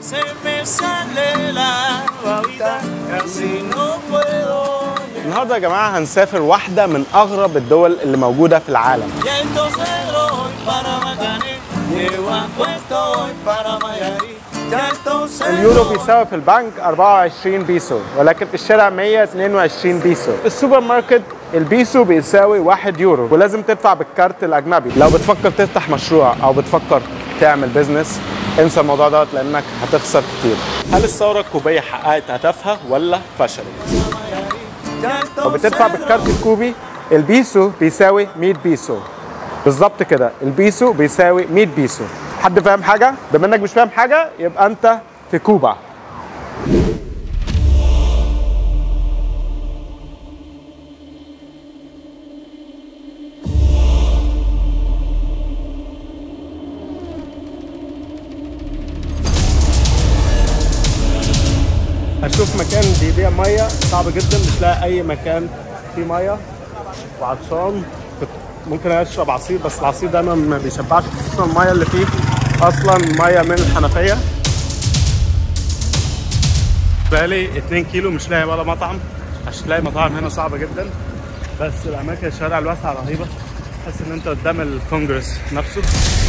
النهارده يا جماعه هنسافر واحده من اغرب الدول اللي موجوده في العالم. اليورو بيساوي في البنك 24 بيسو، ولكن في الشارع 122 بيسو. في السوبر ماركت البيسو بيساوي 1 يورو، ولازم تدفع بالكارت الاجنبي. لو بتفكر تفتح مشروع او بتفكر تعمل بيزنس، انسى الموضوع دوت لانك هتخسر كتير. هل الثوره الكوبيه حققت هدفها ولا فشلت؟ لو بتدفع بالكارت الكوبي البيسو بيساوي 100 بيسو بالظبط كده. البيسو بيساوي 100 بيسو. حد فاهم حاجه؟ بما انك مش فاهم حاجه يبقى انت في كوبا. هشوف مكان بيبيع ميه صعب جدا، مش لاقي اي مكان فيه ميه وعطشان. ممكن اشرب عصير بس العصير دايما ما بيشبعش، خصوصا الميه اللي فيه اصلا ميه من الحنفيه. بقالي 2 كيلو مش لاقي ولا مطعم، عشان تلاقي مطاعم هنا صعبه جدا. بس الاماكن الشوارع الواسعه رهيبه، تحس ان انت قدام الكونجرس نفسه.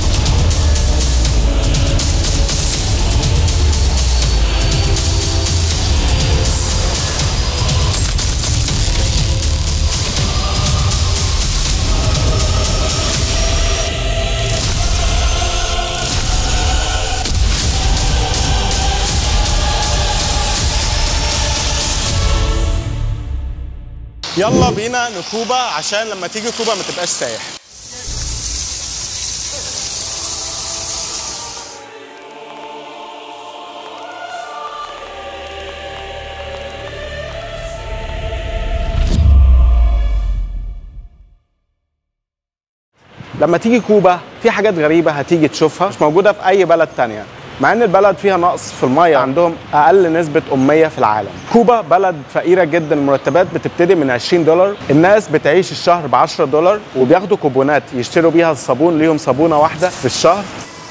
يلا بينا نكوبا عشان لما تيجي كوبا ما تبقاش سايح. لما تيجي كوبا في حاجات غريبة هتيجي تشوفها مش موجودة في أي بلد تانية، مع ان البلد فيها نقص في الميه، عندهم اقل نسبه اميه في العالم. كوبا بلد فقيره جدا، المرتبات بتبتدي من 20 دولار، الناس بتعيش الشهر ب 10 دولار وبياخدوا كوبونات يشتروا بيها الصابون، ليهم صابونه واحده في الشهر.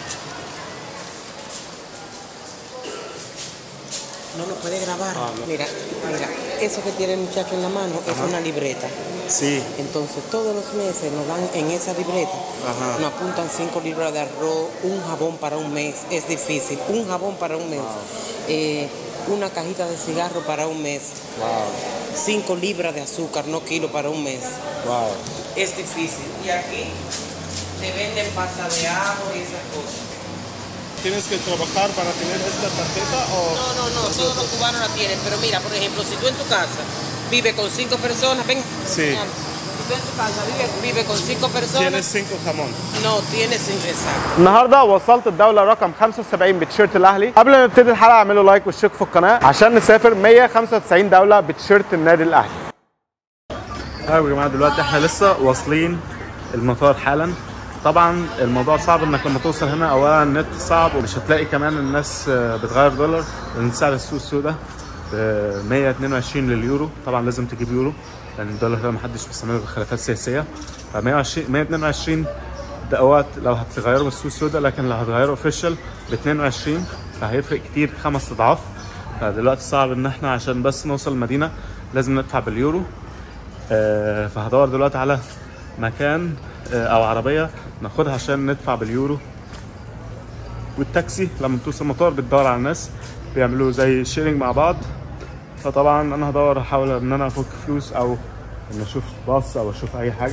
No lo puede grabar. Mira, eso que tiene el muchacho en la mano es una libreta. Sí. Entonces todos los meses nos dan en esa libreta, nos apuntan 5 libras de arroz, un jabón para un mes, es difícil, un jabón para un mes, una cajita de cigarro para un mes, 5 libras de azúcar, no kilo para un mes, es difícil. Y aquí te venden pasta de ajo y esas cosas. ¿Tienes que trabajar para tener esta tarjeta o...? No, todos los cubanos la tienen, pero mira, por ejemplo, si tú en tu casa vives con 5 personas, ven. Sí. Si tú en tu casa vive con 5 personas. Tienes 5 jamón. No, tienes exacto. النهارده وصلت الدولة رقم 75 بتيشيرت الأهلي. قبل ما نبتدي الحلقة اعملوا لايك واشتركوا في القناة عشان نسافر 195 دولة بتيشيرت النادي الأهلي. أيوة يا جماعة دلوقتي احنا لسه واصلين المطار حالا. طبعا الموضوع صعب انك لما توصل هنا، اولا النت صعب ومش هتلاقي كمان الناس بتغير دولار، لان سعر السوق السوداء 122 لليورو. طبعا لازم تجيب يورو لان الدولار ده محدش بيستعمله بخلافات سياسيه. ف 122 دوت لو هتغيره بالسوق السوداء، لكن لو هتغيره اوفيشال ب 22 فهيفرق كتير 5 اضعاف. فدلوقتي صعب ان احنا عشان بس نوصل المدينه لازم ندفع باليورو. فهدور دلوقتي على مكان او عربيه ناخدها عشان ندفع باليورو. والتاكسي لما توصل المطار بتدور على الناس بيعملوا زي شيرنج مع بعض. فطبعا انا هدور احاول ان انا افك فلوس او ان اشوف باص او اشوف اي حاجه.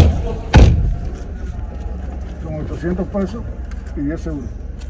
Con 800 pesos y 10 euros.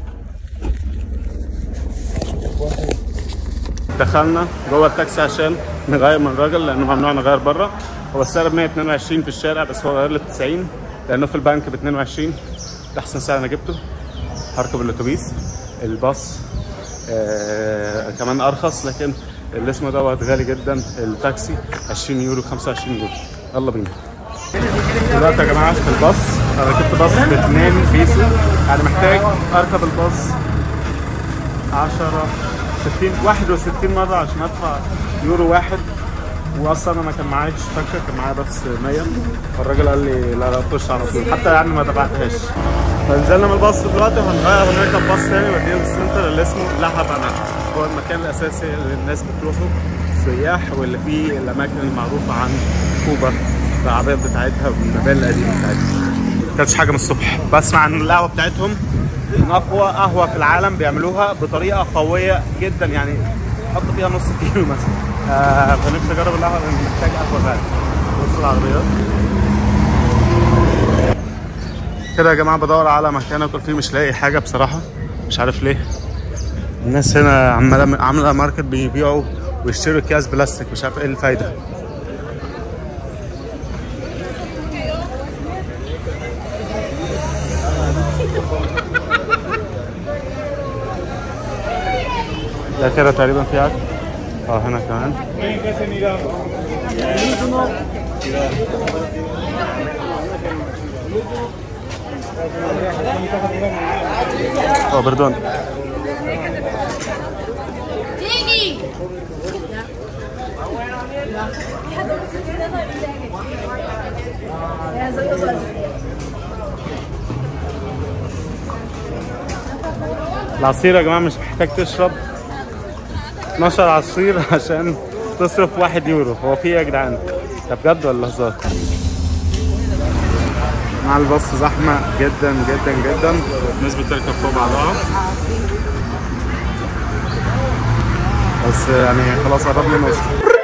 دخلنا جوه التاكسي عشان نغير من الراجل لانه ممنوع نغير بره. هو السعر ب 122 في الشارع، بس هو غير لي 90 لانه في البنك ب 22. ده احسن سعر انا جبته. هركب الاتوبيس. الباص كمان ارخص، لكن اللي اسمه دوت غالي جدا. التاكسي 20 يورو 25 يورو. يلا بينا. دلوقتي يا جماعه في الباص، انا ركبت باص ب 2 بيسو، يعني محتاج اركب الباص 61 مره عشان ادفع يورو واحد. واصلا انا كان معايا فاكر كان معايا بس 100، فالراجل قال لي لا خش على طول، حتى يعني ما دفعتهاش. فنزلنا من الباص دلوقتي وهنغير ونركب باص تاني ودينا السنتر اللي اسمه لهبنة، هو المكان الاساسي اللي الناس بتروحه سياح، واللي فيه الاماكن المعروفه عن كوبا بالعربيات بتاعتها والمباني القديمه بتاعتها. ما كانتش حاجه من الصبح، بسمع عن القهوه بتاعتهم من اقوى قهوه في العالم، بيعملوها بطريقه قويه جدا، يعني حط فيها نص كيلو مثلا. فنفسي اجرب القهوه لان محتاج قهوه غاليه. بص العربيات كده يا جماعه، بدور على مكان اكل فيه مش لاقي حاجه بصراحه، مش عارف ليه. الناس هنا عامله ماركت بيبيعوا ويشتروا اكياس بلاستيك، مش عارف ايه الفايده. ده كده تقريبا في اكل. هنا كمان. بردون. العصير يا جماعه مش محتاج تشرب 12 عصير عشان تصرف 1 يورو. هو في ايه يا جدعان؟ ده بجد ولا هزار؟ مع الباص زحمه جدا جدا جدا، الناس بتركب فوق بعضها، بس يعني خلاص قربنا نوصل.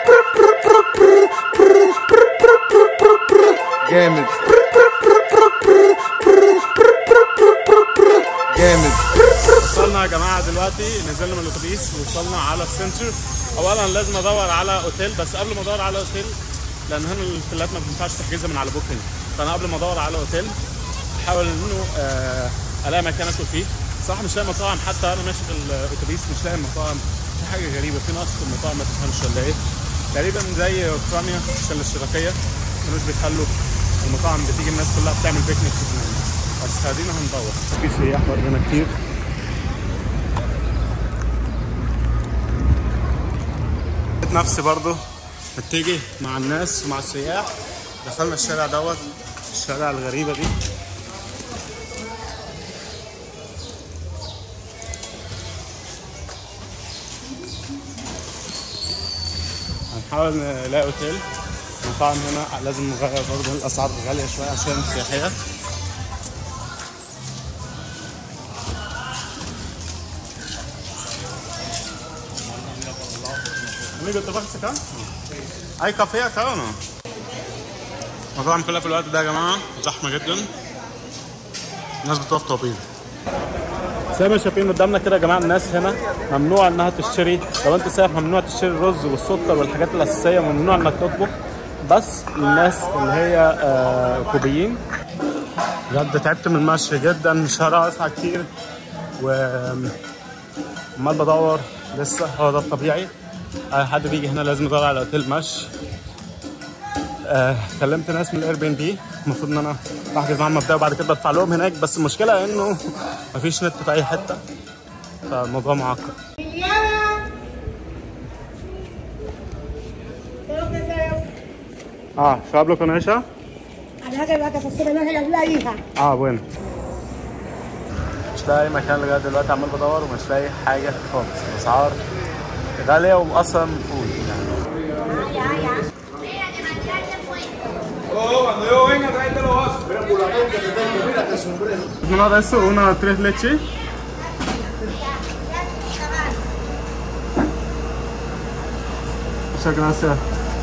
جامد جامد. وصلنا يا جماعه دلوقتي، نزلنا من الاتوبيس ووصلنا على السنتر. اولا لازم ادور على اوتيل، بس قبل ما ادور على اوتيل، لان هنا الاوتيلات ما بينفعش تحجزها من على بوكينج، فانا قبل ما ادور على اوتيل احاول انه الاقي مكان اكل فيه. صراحه مش لاقي مطاعم، حتى انا ماشي في الاتوبيس مش لاقي مطاعم. في حاجه غريبه، في نقص في المطاعم ما تفهمش ولا ايه. تقريبا زي اوكرانيا عشان الاشتراكيه مش بيخلوا المطاعم بتيجي الناس كلها بتعمل بيكنيك في النادي، بس خلينا هندور. في سياح برضه كتير. نفسي برضه بتيجي مع الناس ومع السياح. دخلنا الشارع دوت، الشارع الغريبة دي. هنحاول نلاقي اوتيل. المطاعم هنا لازم نغير برضه، الاسعار غالية شوية عشان السياحية. Amigo, ¿te vas acá? ¿Hay café acá o no? المطاعم كلها في الوقت ده يا جماعة زحمة جدا، الناس بتقف طوابير. زي ما شايفين قدامنا كده يا جماعة، الناس هنا ممنوع انها تشتري، لو انت سايح ممنوع تشتري الرز والسكر والحاجات الأساسية، ممنوع انك تطبخ، بس الناس اللي هي كوبيين. بجد تعبت من المشي جدا، الشارع واسع كتير، وعمال بدور لسه. هو ده الطبيعي، اي حد بيجي هنا لازم يدور على اوتيل مشي. كلمت ناس من الاير بي ان بي، المفروض ان انا بحجز معاهم مبدئي وبعد كده بدفع لهم هناك، بس المشكله انه مفيش نت في اي حته، فالموضوع معقد. ¿yo hablo con ella? bueno. مش لاقي مكان لغايه دلوقتي، عمال بدور ومش لاقي حاجه خالص. الاسعار غاليه واصلا فول يعني. Cuando yo venga, tráete los vasos. Mira, por la boca que tengo, mira que sombrero. Una de eso, una 3 leche. Muchas gracias.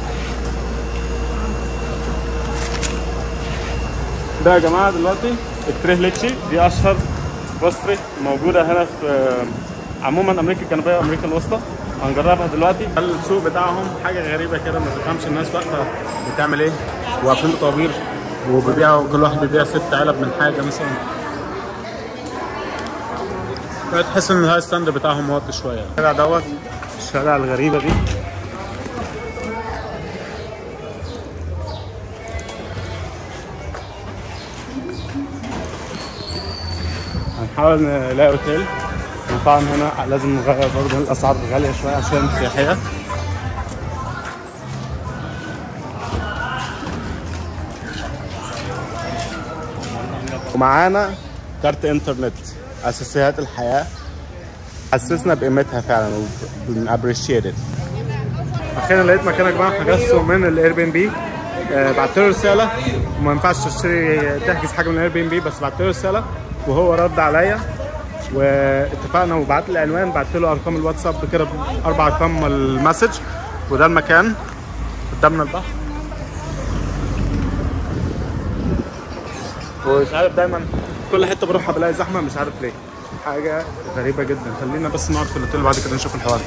ده يا جماعه دلوقتي التريه ليتشي دي اشهر بastry موجوده هنا في عموما امريكا الجنوبيه وامريكا الوسطى. هنجربها دلوقتي. السوق بتاعهم حاجه غريبه كده، ما تفهمش الناس واقفه بتعمل ايه، واقفين بطوابير وبيبيعوا، كل واحد بيبيع 6 علب من حاجه مثلا. تحس ان الهاي ستاند بتاعهم واطي شويه. الشارع دوت، الشارع الغريبه دي. هنحاول نلاقي اوتيل. المطاعم هنا لازم نغير برضه، الاسعار غاليه شويه عشان السياحيه. ومعانا كارت انترنت. اساسيات الحياه حسسنا بقيمتها فعلا وبنابريشيت. اخيرا لقيت مكان يا جماعه حجزته من الاير بي ام بي. بعت له رساله وما ينفعش تحجز حاجه من الاير بي ام بي، بس بعت له رساله وهو رد عليا واتفقنا وبعت لي العنوان، بعت له ارقام الواتساب كده 4 ارقام المسج. وده المكان قدامنا البحر. ومش عارف دايما كل حته بروحها بلاقي زحمه، مش عارف ليه، حاجه غريبه جدا. خلينا بس نقعد في الاوتيل بعد كده نشوف الحوار.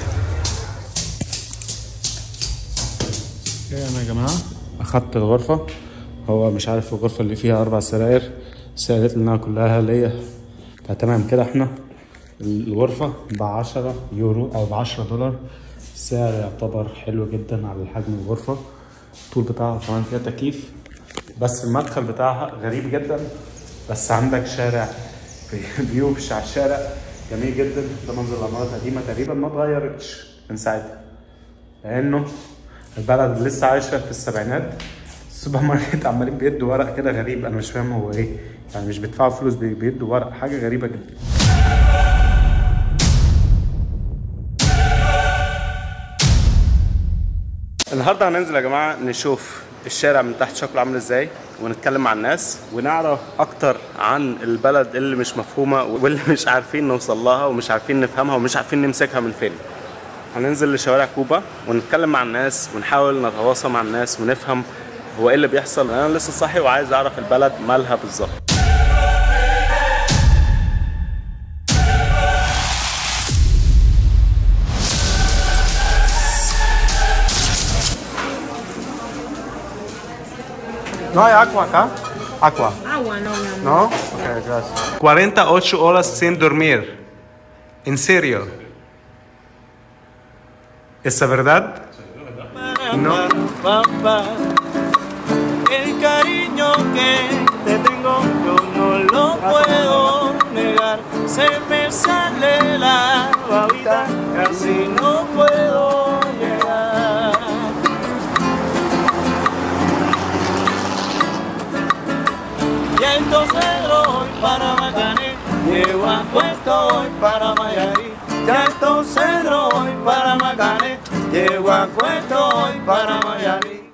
انا يا جماعه اخدت الغرفه، هو مش عارف الغرفه اللي فيها 4 سراير، سألت لنا كلها ليا. فتمام كده احنا الغرفه ب10 يورو او ب$10. سعر يعتبر حلو جدا على حجم الغرفه. الطول بتاعها كمان فيها تكييف، بس المدخل بتاعها غريب جدا. بس عندك شارع فيو على الشارع جميل جدا. ده منظر العمارات القديمه تقريبا ما اتغيرتش من ساعتها، لانه البلد لسه عايشه في السبعينات. السوبر ماركت عمالين بيدوا ورق كده غريب، انا مش فاهم هو ايه يعني، مش بيدفعوا فلوس بيدوا ورق، حاجه غريبه جدا. النهارده هننزل يا جماعه نشوف الشارع من تحت شكله عامل ازاي، ونتكلم مع الناس ونعرف اكتر عن البلد اللي مش مفهومه واللي مش عارفين نوصل لها ومش عارفين نفهمها ومش عارفين نمسكها من فين. هننزل لشوارع كوبا ونتكلم مع الناس ونحاول نتواصل مع الناس ونفهم هو ايه اللي بيحصل. انا لسه صاحي وعايز اعرف البلد مالها بالظبط. No hay agua acá. Agua. Agua no, mi amor. ¿No? Ok, gracias. 48 horas sin dormir. ¿En serio? ¿Es verdad? No. El cariño que te tengo yo no lo puedo negar. Se me sale la babita, casi no puedo llegar. Ya entonces voy para Macané, llego a Puerto voy para Mayarí. Ya entonces voy para Macané, llego a Puerto voy para Mayarí.